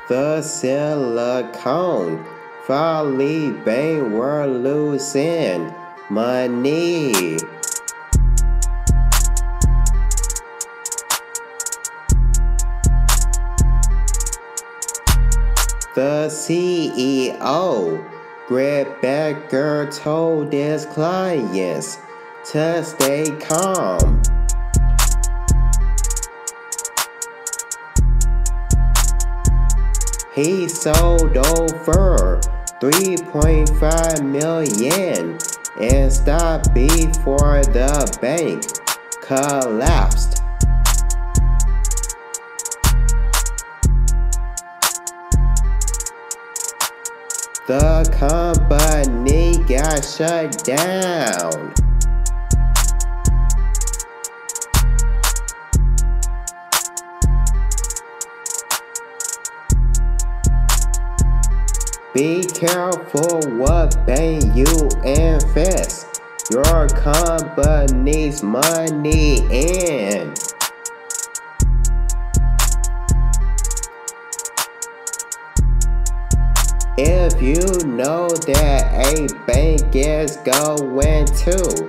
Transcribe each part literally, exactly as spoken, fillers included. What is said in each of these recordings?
The Silicon Valley Bank were losing money. The C E O, Greg Becker, told his clients to stay calm. He sold over three point five million in stock before the bank collapsed. The company got shut down. Be careful what bank you invest your company's money in. If you know that a bank is going to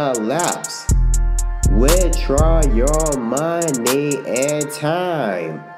collapse, withdraw your money in time.